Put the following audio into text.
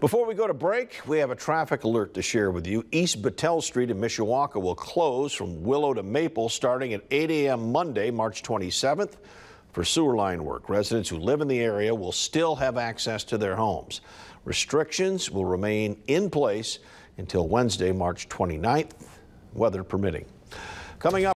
Before we go to break, we have a traffic alert to share with you. East Battell Street in Mishawaka will close from Willow to Maple starting at 8 a.m. Monday, March 27th for sewer line work. Residents who live in the area will still have access to their homes. Restrictions will remain in place until Wednesday, March 29th, weather permitting. Coming up.